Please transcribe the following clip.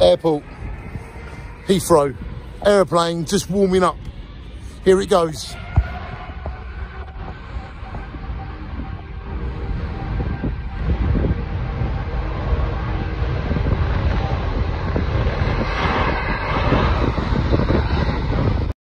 Airport, Heathrow, aeroplane just warming up. Here it goes.